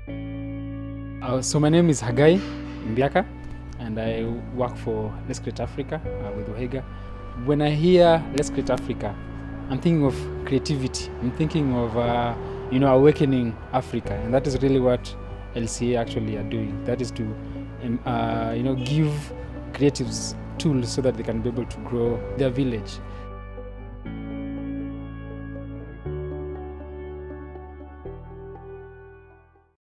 So my name is Hagai Mbiaka, and I work for Let's Create Africa with Ohega. When I hear Let's Create Africa, I'm thinking of creativity. I'm thinking of awakening Africa, and that is really what LCA actually are doing. That is to give creatives tools so that they can be able to grow their village.